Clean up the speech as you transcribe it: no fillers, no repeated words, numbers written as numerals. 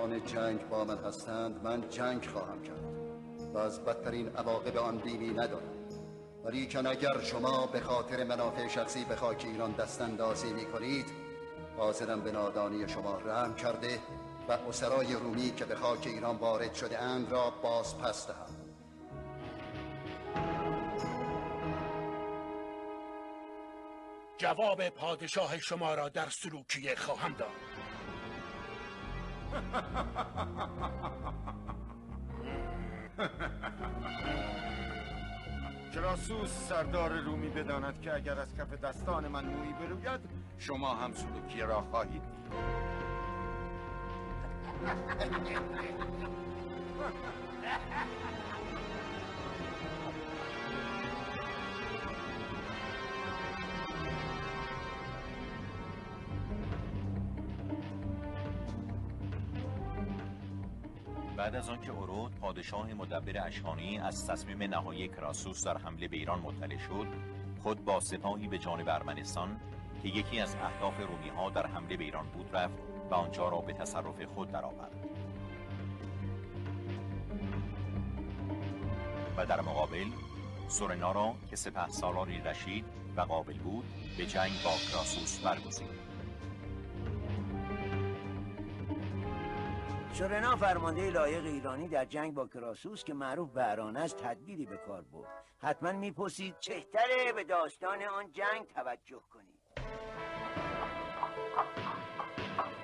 دشمنان جنگ با من هستند من جنگ خواهم کرد و از بدترین عواقب آن بیمی ندارم. ولیکن اگر شما به خاطر منافع شخصی به خاک ایران دستاندازی می کنید، حاضرم به نادانی شما رحم کرده و اسرای رومی که به خاک ایران وارد شده اند را باز پس دهم. جواب پادشاه شما را در سلوکیه خواهم داد. کراسوس سردار رومی بداند که اگر از کف دستان من مویی بروید شما هم سلوکیه را خواهید دید. بعد از آنکه اورود پادشاه مدبر اشکانی از تصمیم نهایی کراسوس در حمله به ایران مطلع شد، خود با سپاهی به جانب ارمنستان که یکی از اهداف رومی ها در حمله به ایران بود رفت و آنجا را به تصرف خود درآورد. و در مقابل سورنا را که سپهسالاری رشید و قابل بود به جنگ با کراسوس برگزید. سورنا فرمانده لایق ایرانی در جنگ با کراسوس که معروف به ارانه است تدبیری به کار برد. حتما میپرسید بهتره به داستان آن جنگ توجه کنید.